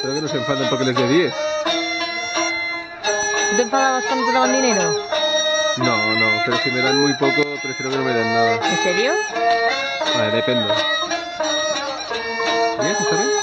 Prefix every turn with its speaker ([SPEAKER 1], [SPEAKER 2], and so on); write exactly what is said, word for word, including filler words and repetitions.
[SPEAKER 1] Espero que no se enfaden porque les dé diez.
[SPEAKER 2] ¿Te enfadabas cuando te daban dinero?
[SPEAKER 1] No, no, pero si me dan muy poco, prefiero que no me den nada.
[SPEAKER 2] ¿En serio?
[SPEAKER 1] Vale, depende. ¿diez? ¿Está bien?